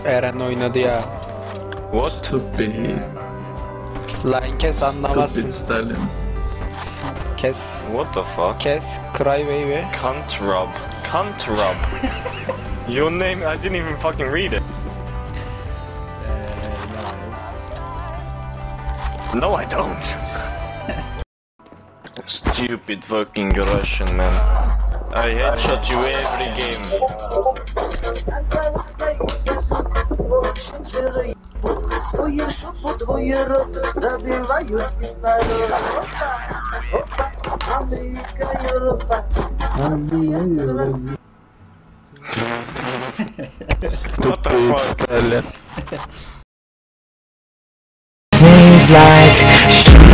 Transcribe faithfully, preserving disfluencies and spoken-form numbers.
Eren oynadı ya. What? Stupid. Lan kes anlamazsın. Stupid Stalin. Kes. What the fuck? Kes. Cry baby. Cunt Rob. Cunt Rob. Your name, I didn't even fucking read it. No, I don't. Stupid fucking Russian man. I headshot you every game. Stupid Stalin. Seems like